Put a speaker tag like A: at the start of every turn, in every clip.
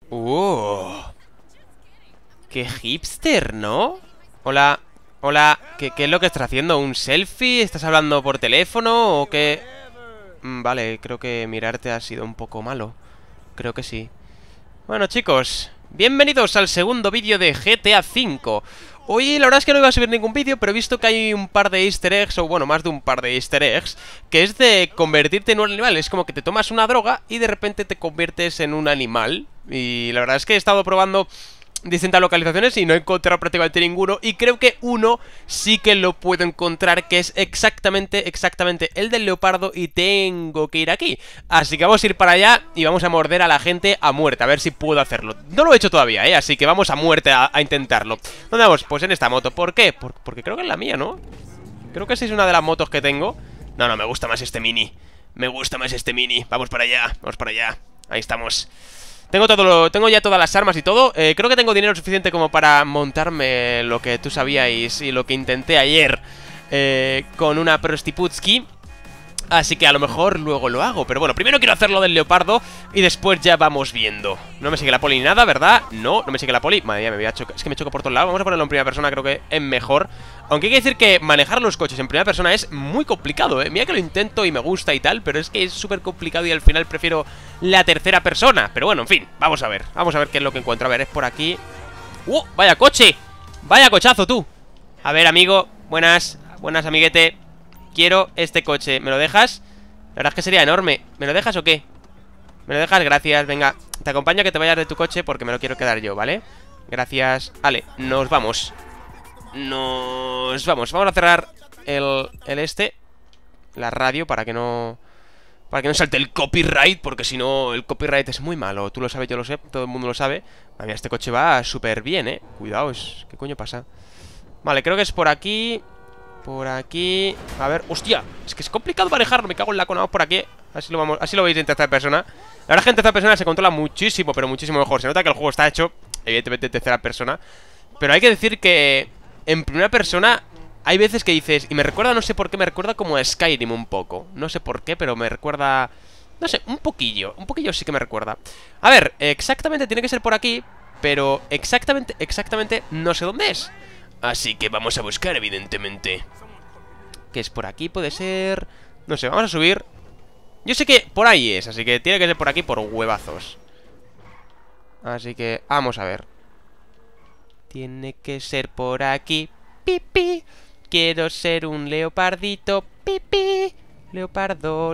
A: Qué hipster, ¿no? Hola, hola, ¿qué es lo que estás haciendo? ¿Un selfie? ¿Estás hablando por teléfono o qué? Vale, creo que mirarte ha sido un poco malo. Creo que sí. Bueno, chicos, bienvenidos al segundo vídeo de GTA V. Hoy la verdad es que no iba a subir ningún vídeo, pero he visto que hay un par de easter eggs, o bueno, más de un par de easter eggs, que es de convertirte en un animal. Es como que te tomas una droga y de repente te conviertes en un animal. Y la verdad es que he estado probando distintas localizaciones y no he encontrado prácticamente ninguno. Y creo que uno sí que lo puedo encontrar, que es exactamente el del leopardo, y tengo que ir aquí. Así que vamos a ir para allá y vamos a morder a la gente a muerte, a ver si puedo hacerlo. No lo he hecho todavía, así que vamos a muerte a intentarlo. ¿Dónde vamos? Pues en esta moto. ¿Por qué? Porque creo que es la mía, ¿no? Creo que sí es una de las motos que tengo. No, me gusta más este mini. Me gusta más este mini. Vamos para allá, vamos para allá. Ahí estamos. Tengo ya todas las armas y todo. Creo que tengo dinero suficiente como para montarme lo que tú sabíais y lo que intenté ayer con una Prostiputski. Así que a lo mejor luego lo hago. Pero bueno, primero quiero hacer lo del leopardo y después ya vamos viendo. No me sigue la poli ni nada, ¿verdad? No me sigue la poli. Madre mía, me voy a chocar. Es que me choco por todos lados. Vamos a ponerlo en primera persona, creo que es mejor. Aunque hay que decir que manejar los coches en primera persona es muy complicado, ¿eh? Mira que lo intento y me gusta y tal, pero es que es súper complicado y al final prefiero la tercera persona. Pero bueno, en fin, vamos a ver qué es lo que encuentro. A ver, es por aquí. ¡Vaya coche! ¡Vaya cochazo, tú! A ver, amigo, buenas, amiguete. Quiero este coche, ¿me lo dejas? La verdad es que sería enorme. ¿Me lo dejas o qué? ¿Me lo dejas? Gracias, venga. Te acompaño a que te vayas de tu coche porque me lo quiero quedar yo, ¿vale? Gracias. Vale, nos vamos. Vamos a cerrar la radio para que no salte el copyright, porque si no el copyright es muy malo. Tú lo sabes, yo lo sé, todo el mundo lo sabe. Mira, este coche va súper bien, Cuidado, ¿qué coño pasa? Vale, creo que es por aquí. Por aquí. A ver, hostia, es que es complicado manejarlo, me cago en la cona. Vamos por aquí. Así lo veis en tercera persona. La verdad es que en tercera persona se controla muchísimo, pero muchísimo mejor. Se nota que el juego está hecho, evidentemente, en tercera persona. Pero hay que decir que en primera persona hay veces que dices, y me recuerda, no sé por qué, me recuerda como a Skyrim un poco. No sé por qué, pero me recuerda, no sé, un poquillo sí que me recuerda. A ver, exactamente tiene que ser por aquí, pero exactamente no sé dónde es. Así que vamos a buscar, evidentemente. Que es por aquí, puede ser. No sé, vamos a subir. Yo sé que por ahí es, así que tiene que ser por aquí por huevazos. Así que vamos a ver. Tiene que ser por aquí. Pipi. Quiero ser un leopardito. Pipi. Leopardo.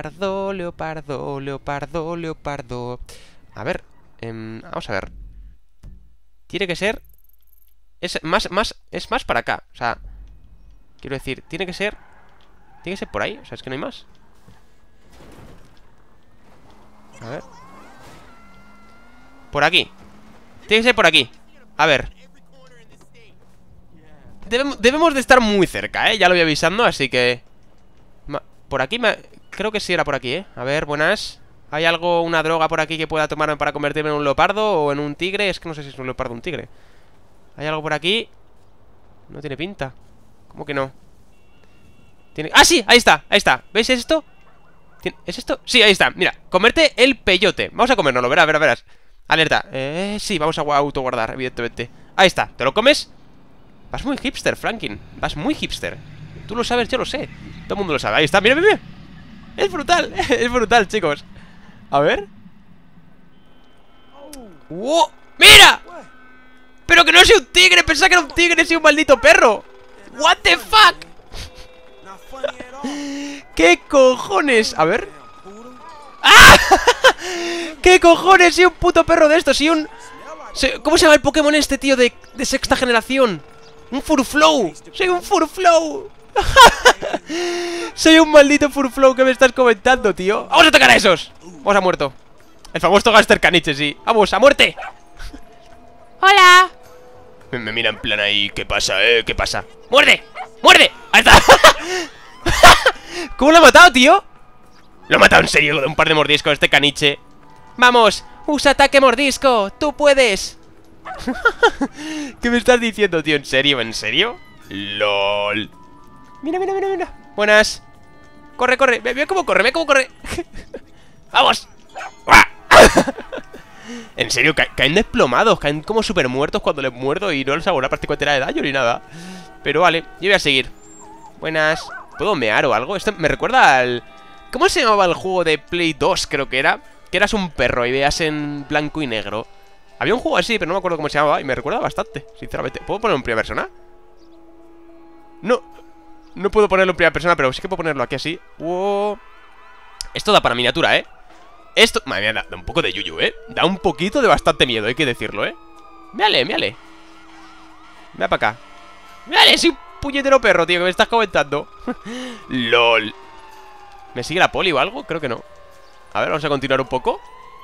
A: A ver, vamos a ver. Tiene que ser. Es más para acá. O sea, quiero decir, tiene que ser por ahí. O sea, es que no hay más. A ver. Por aquí. Tiene que ser por aquí. A ver. Debemos de estar muy cerca, ya lo voy avisando, así que... Por aquí creo que sí era por aquí, A ver, buenas. ¿Hay algo, una droga por aquí que pueda tomarme para convertirme en un leopardo o en un tigre? Es que no sé si es un leopardo o un tigre. ¿Hay algo por aquí? No tiene pinta. ¿Cómo que no? ¡Ah, sí! Ahí está. ¿Veis esto? ¿Es esto? Sí, ahí está. Mira, comerte el peyote. Vamos a comérnoslo, verás. Alerta. Sí, vamos a autoguardar, evidentemente. Ahí está. ¿Te lo comes? Vas muy hipster, Franklin. Vas muy hipster. Tú lo sabes, yo lo sé. Todo el mundo lo sabe. Ahí está, mira. Es brutal, es brutal, chicos. A ver. ¡Wow! ¡Mira! ¡Pero que no soy un tigre! Pensaba que era un tigre, soy un maldito perro. What the fuck. ¿Qué cojones? A ver. ¡Ah! ¿Qué cojones? Soy un puto perro de estos. ¿Cómo se llama el Pokémon este, tío, de sexta generación? Un Furflow. Soy un Furflow. Soy un maldito Furflow. ¿Qué me estás comentando, tío? ¡Vamos a atacar a esos! Vamos a muerto. El famoso Gaster Caniche, sí. ¡Vamos, a muerte! ¡Hola! Me mira en plan ahí. ¿Qué pasa, ¿Qué pasa? ¡Muerde! ¡Ahí está! ¿Cómo lo ha matado, tío? Lo ha matado en serio con un par de mordiscos este caniche. ¡Vamos! ¡Usa ataque mordisco! ¡Tú puedes! ¿Qué me estás diciendo, tío? ¿En serio? ¡Lol! Mira. Buenas. Corre. Ve cómo corre. ¡Vamos! En serio, caen desplomados. Caen como súper muertos cuando les muerdo. Y no les hago una prácticamente nada de daño ni nada. Pero vale, yo voy a seguir. Buenas. ¿Puedo mear o algo? Esto me recuerda al... ¿Cómo se llamaba el juego de Play 2? Creo que era. Que eras un perro y veas en blanco y negro. Había un juego así, pero no me acuerdo cómo se llamaba. Y me recuerda bastante, sinceramente. ¿Puedo ponerlo en primera persona? No. No puedo ponerlo en primera persona, pero sí que puedo ponerlo aquí así. Wow. Esto da para miniatura, ¿eh? Esto... Madre mía, da un poco de yuyu, ¿eh? Da un poquito de bastante miedo, hay que decirlo, ¿eh? Mírale, mírale. Mira para acá. Mírale, soy un puñetero perro, tío, que me estás comentando. LOL. ¿Me sigue la poli o algo? Creo que no. A ver, vamos a continuar un poco.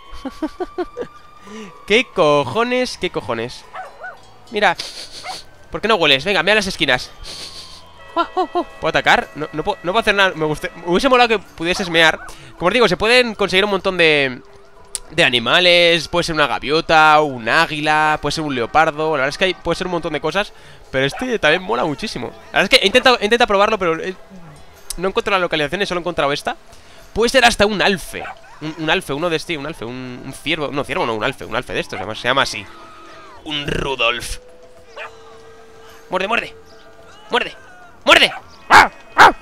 A: ¿Qué cojones? ¿Qué cojones? Mira. ¿Por qué no hueles? Venga, mira las esquinas. ¿Puedo atacar? No puedo hacer nada. Me hubiese molado que pudieses mear. Como os digo, se pueden conseguir un montón de animales. Puede ser una gaviota, un águila, puede ser un leopardo. La verdad es que puede ser un montón de cosas. Pero este también mola muchísimo. La verdad es que he intentado probarlo, pero no encuentro las localizaciones, solo he encontrado esta. Puede ser hasta un alfe. Un alfe, uno de este, un alfe, un ciervo. No, ciervo no, un alfe de estos, además, se llama así. Un Rudolf. Muerde, muerde. Muerde. ¡Muerde! ¡Ah! ¡Ah!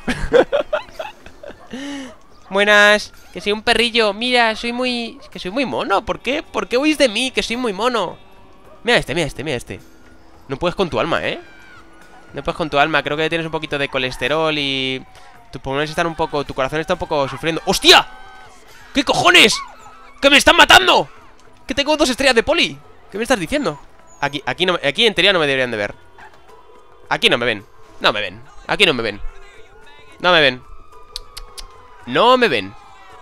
A: Buenas. Que soy un perrillo. Mira, soy muy... Es que soy muy mono. ¿Por qué? ¿Por qué huís de mí? Que soy muy mono. Mira este, mira este, mira este. No puedes con tu alma, ¿eh? No puedes con tu alma. Creo que tienes un poquito de colesterol y... tus pulmones están un poco... Tu corazón está un poco sufriendo. ¡Hostia! ¿Qué cojones? ¡Que me están matando! Que tengo 2 estrellas de poli. ¿Qué me estás diciendo? Aquí en teoría no me deberían de ver. Aquí no me ven. No me ven. Aquí no me ven. No me ven. No me ven.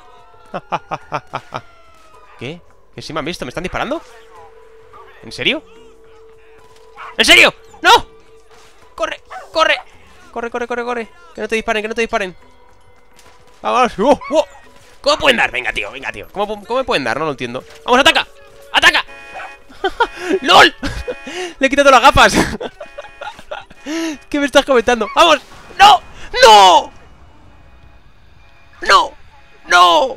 A: ¿Qué? ¿Que sí me han visto? ¿Me están disparando? ¿En serio? ¿En serio? ¡No! ¡Corre! ¡Corre! ¡Corre, corre, corre, corre! Que no te disparen, que no te disparen. ¡Vamos! ¿Cómo pueden dar? Venga, tío, venga, tío. ¿Cómo me pueden dar? No lo entiendo. ¡Vamos, ataca! ¡Ataca! ¡LOL! Le he quitado las gafas. ¿Qué me estás comentando? ¡Vamos! ¡No! ¡No! ¡No! ¡No!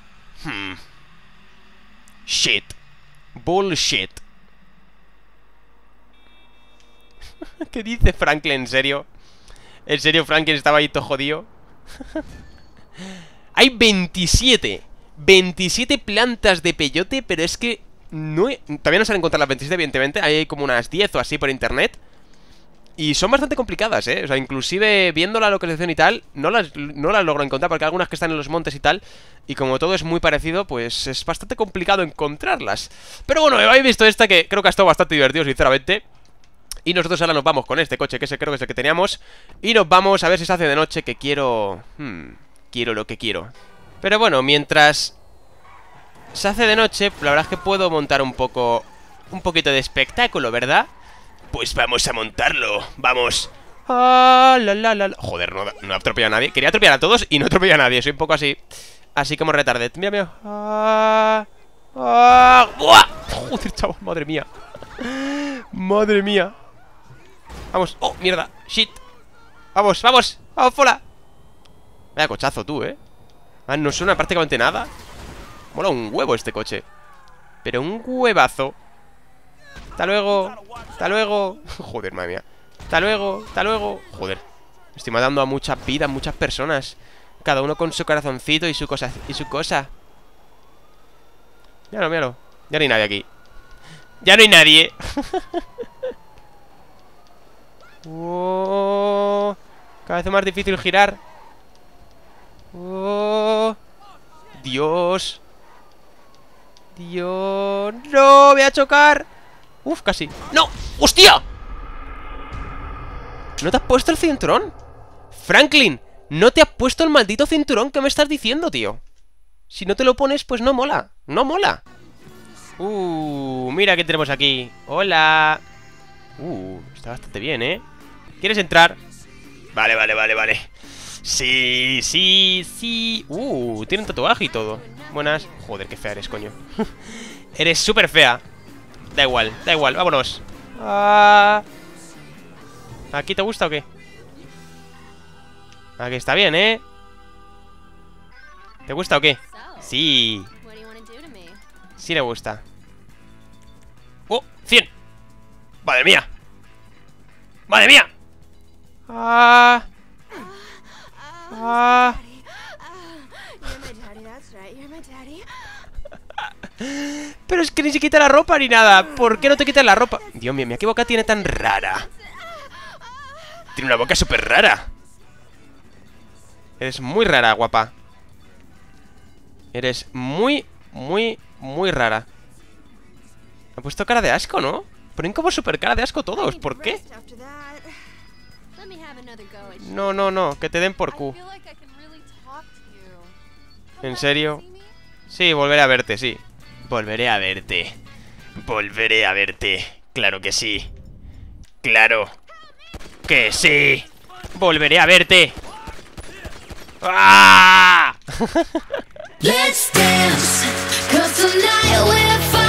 A: Shit. Bullshit. ¿Qué dice Franklin? ¿En serio? ¿En serio Franklin estaba ahí todo jodido? Hay 27 plantas de peyote, pero es que no todavía no se han encontrado las 27, evidentemente. Hay como unas 10 o así por internet. Y son bastante complicadas, ¿eh? O sea, inclusive viendo la localización y tal, no las logro encontrar, porque hay algunas que están en los montes y tal. Y como todo es muy parecido, pues es bastante complicado encontrarlas. Pero bueno, habéis visto esta que creo que ha estado bastante divertido, sinceramente. Y nosotros ahora nos vamos con este coche, que ese creo que es el que teníamos. Y nos vamos a ver si se hace de noche, que quiero... quiero lo que quiero. Pero bueno, mientras se hace de noche, la verdad es que puedo montar un poquito de espectáculo, ¿verdad? Pues vamos a montarlo, vamos. Joder, no atropello a nadie. Quería atropellar a todos y no atropello a nadie. Soy un poco así como retarded. Mira, mira. ¡Buah! Joder, chaval, madre mía. Madre mía. Vamos, oh, mierda, shit. Vamos, vamos, vamos, fola. Vaya cochazo tú, no suena prácticamente nada. Mola un huevo este coche. Pero un huevazo. Hasta luego. Hasta luego. Joder, madre mía. Hasta luego. Hasta luego. Joder. Estoy matando a mucha vida, a muchas personas. Cada uno con su corazoncito y su cosa. Míralo, míralo. Ya no hay nadie aquí. Ya no hay nadie. Oh, cada vez es más difícil girar. Oh, Dios. Dios. No, voy a chocar. Uf, casi. ¡No! ¡Hostia! ¿No te has puesto el cinturón? Franklin, no te has puesto el maldito cinturón. ¿Qué me estás diciendo, tío? Si no te lo pones, pues no mola. No mola. Mira qué tenemos aquí. Hola. Está bastante bien, ¿eh? ¿Quieres entrar? Vale, vale, vale, vale. Sí, sí, sí. Tiene un tatuaje y todo. Buenas. Joder, qué fea eres, coño. Eres súper fea. Da igual, vámonos. ¿Aquí te gusta o qué? Aquí está bien, ¿eh? ¿Te gusta o qué? Sí. Sí le gusta. ¡Oh! ¡100! ¡Madre mía! ¡Madre mía! ¡Ah! ¡Ah! Pero es que ni se quita la ropa ni nada. ¿Por qué no te quitas la ropa? Dios mío, mira qué boca tiene tan rara. Tiene una boca súper rara. Eres muy rara, guapa. Eres muy rara. Me ha puesto cara de asco, ¿no? Ponen como súper cara de asco todos. ¿Por qué? No, no, no. Que te den por cu. ¿En serio? Sí, volveré a verte, sí. Volveré a verte. Volveré a verte. Claro que sí. Claro que sí. Volveré a verte. ¡Ah!
B: Let's dance, 'cause tonight we're